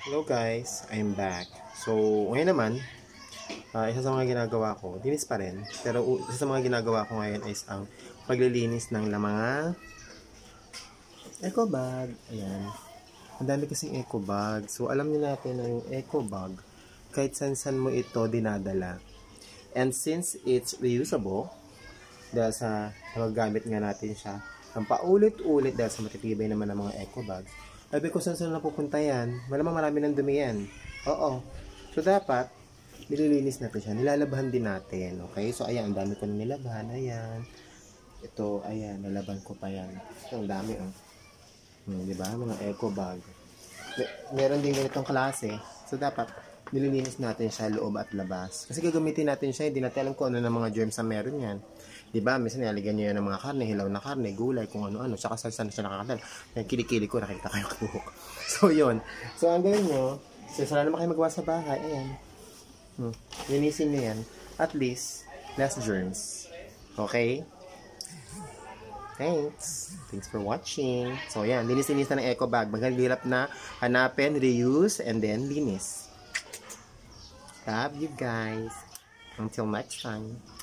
Hello guys, I'm back. So, ngayon naman, isa sa mga ginagawa ko, dinis pa rin, pero isa sa mga ginagawa ko ngayon is ang paglilinis ng mga eco bag. Ayan. Ang dami kasing eco bag. So, alam niyo natin na yung eco bag, kahit san-san mo ito dinadala. And since it's reusable, dahil sa magagamit nga natin siya, ang paulit-ulit dahil sa matitibay naman ng mga eco bag, sabi ko saan napupunta yan, malamang marami ng dumi yan. Oo. So dapat, nililinis natin siya, nilalabhan din natin. Okay? So ayan, ang dami ko na nilabhan. Ayan. Ito, ayan, nalaban ko pa yan. Ito, ang dami oh. Diba? Mga eco bag. Meron din ganitong klase. So dapat, nililinis natin siya loob at labas. Kasi gagamitin natin siya, hindi natin alam kung ano na mga germs na meron yan. Diba? Minsan nilagyan nyo yan ng mga karne, hilaw na karne, gulay, kung ano-ano. Saka saan siya nakakadal. Yung kilikili ko, nakita kayo kabuhok. So, yun. So, ang gawin nyo, so, wala naman kayo magawa sa bahay, ayan. Linisin nyo yan. At least, less germs. Okay? Thanks. Thanks for watching. So, ayan. Linis-linis na ng eco bag. Maghirap na hanapin, reuse, and then linis. Love you guys. Until next time.